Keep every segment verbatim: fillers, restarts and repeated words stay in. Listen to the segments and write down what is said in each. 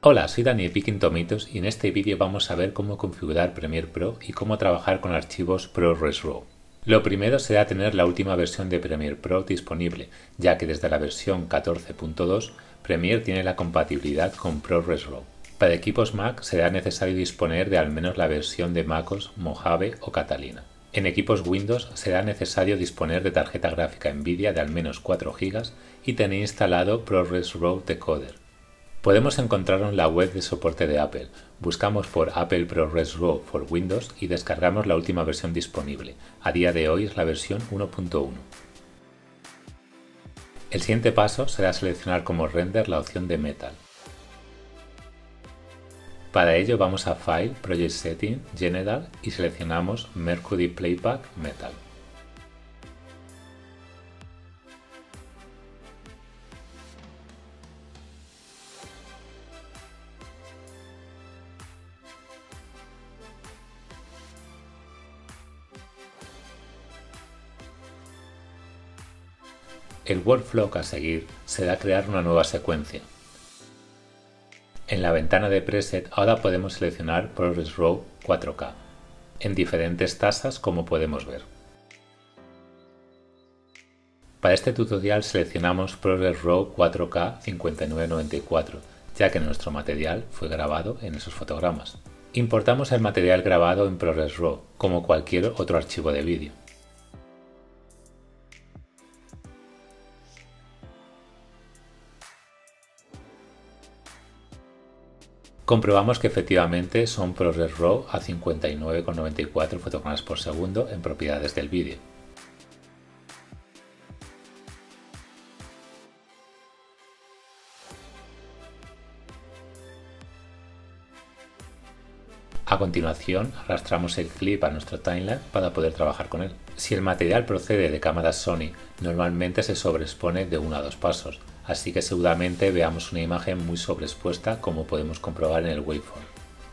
Hola, soy Dani de Picking Tomatoes y en este vídeo vamos a ver cómo configurar Premiere Pro y cómo trabajar con archivos ProRes RAW. Lo primero será tener la última versión de Premiere Pro disponible, ya que desde la versión catorce punto dos Premiere tiene la compatibilidad con ProRes RAW. Para equipos Mac será necesario disponer de al menos la versión de MacOS Mojave o Catalina. En equipos Windows será necesario disponer de tarjeta gráfica Nvidia de al menos cuatro gigas y tener instalado ProRes RAW Decoder. Podemos encontrarlo en la web de soporte de Apple. Buscamos por Apple ProRes RAW for Windows y descargamos la última versión disponible. A día de hoy es la versión uno punto uno. El siguiente paso será seleccionar como render la opción de Metal. Para ello vamos a File, Project Setting, General y seleccionamos Mercury Playback Metal. El workflow a seguir será crear una nueva secuencia. En la ventana de preset ahora podemos seleccionar ProRes RAW cuatro K en diferentes tasas, como podemos ver. Para este tutorial seleccionamos ProRes RAW cuatro K cincuenta y nueve noventa y cuatro, ya que nuestro material fue grabado en esos fotogramas. Importamos el material grabado en ProRes RAW, como cualquier otro archivo de vídeo. Comprobamos que efectivamente son ProRes RAW a cincuenta y nueve coma noventa y cuatro fotogramas por segundo en propiedades del vídeo. A continuación, arrastramos el clip a nuestro timeline para poder trabajar con él. Si el material procede de cámaras Sony, normalmente se sobreexpone de uno a dos pasos, así que seguramente veamos una imagen muy sobreexpuesta, como podemos comprobar en el waveform.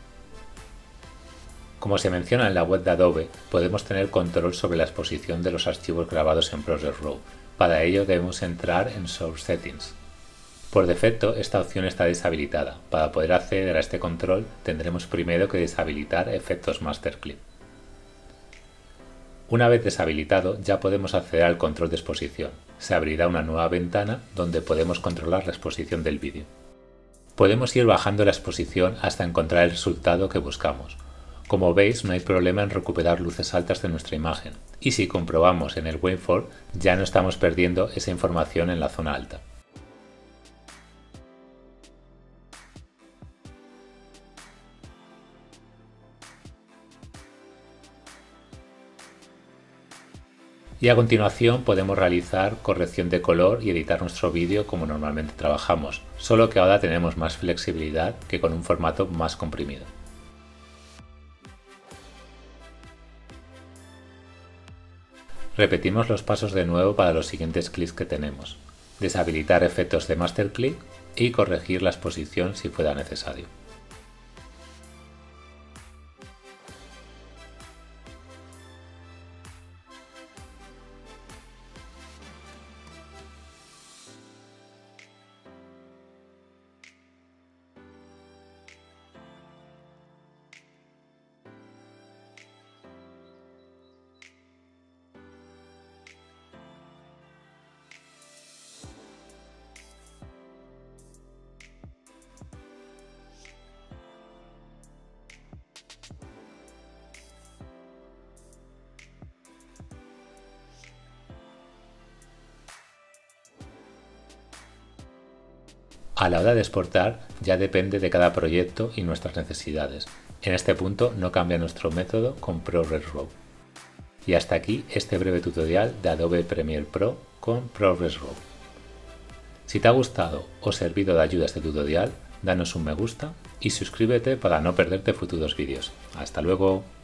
Como se menciona en la web de Adobe, podemos tener control sobre la exposición de los archivos grabados en ProRes RAW. Para ello debemos entrar en Source Settings. Por defecto, esta opción está deshabilitada. Para poder acceder a este control, tendremos primero que deshabilitar efectos Master Clip. Una vez deshabilitado, ya podemos acceder al control de exposición. Se abrirá una nueva ventana donde podemos controlar la exposición del vídeo. Podemos ir bajando la exposición hasta encontrar el resultado que buscamos. Como veis, no hay problema en recuperar luces altas de nuestra imagen, y si comprobamos en el waveform, ya no estamos perdiendo esa información en la zona alta. Y a continuación podemos realizar corrección de color y editar nuestro vídeo como normalmente trabajamos, solo que ahora tenemos más flexibilidad que con un formato más comprimido. Repetimos los pasos de nuevo para los siguientes clics que tenemos: deshabilitar efectos de Master Clip y corregir la exposición si fuera necesario. A la hora de exportar ya depende de cada proyecto y nuestras necesidades. En este punto no cambia nuestro método con ProRes RAW. Y hasta aquí este breve tutorial de Adobe Premiere Pro con ProRes RAW. Si te ha gustado o servido de ayuda este tutorial, danos un me gusta y suscríbete para no perderte futuros vídeos. ¡Hasta luego!